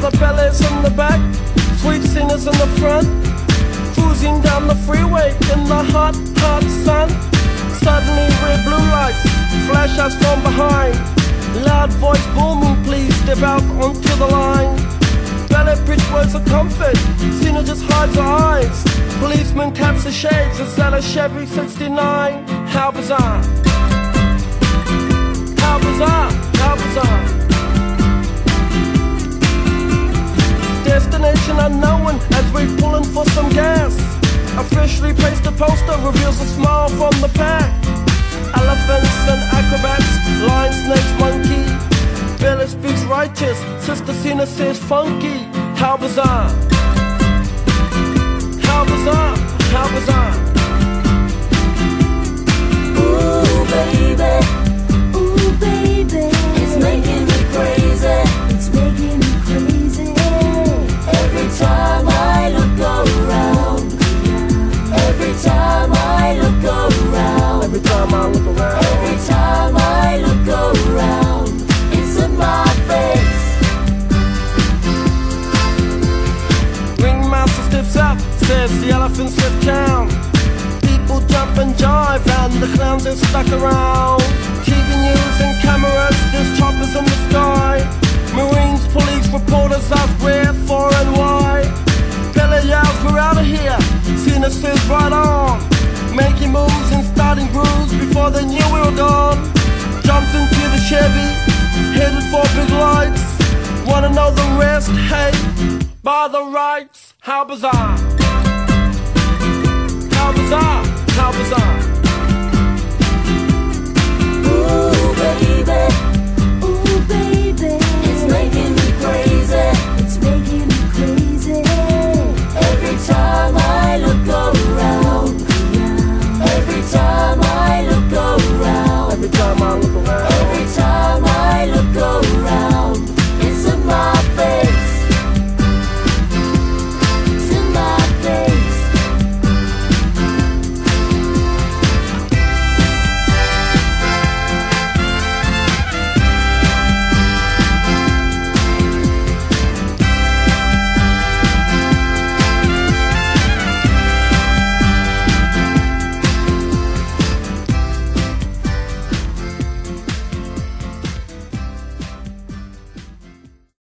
the bellies in the back, sweet singers in the front, cruising down the freeway in the hot, hot sun. Suddenly red blue lights flash us from behind. Loud voice booming, please step out onto the line. Ballet bridge words of comfort, Cena just hides her eyes. Policeman taps the shades, is that a Chevy 69? How bizarre, how bizarre, how bizarre. Destination unknown as we pulling for some gas. Officially placed a poster reveals a smile from the pack. Elephants and acrobats, lion, snakes, monkey. Billy speaks righteous, Sister Cena says funky. How bizarre, how bizarre, how bizarre. Ooh baby, it's making me crazy. It's making me crazy. Every time I look around, every time I look around, Every time I look around, every time I look around, it's in my face. Ringmaster steps up, says the elephants left town. People jump and jive and the clowns are stuck around. TV news and cameras, there's choppers in the sky. Marines, police, reporters ask where, for and why. Billy yells, we're out of here. Cena says right on, making moves and starting grooves before they knew we were gone. Jumped into the Chevy, headed for big lights. Wanna know the rest? Hey, by the rights. How bizarre, how bizarre, how bizarre.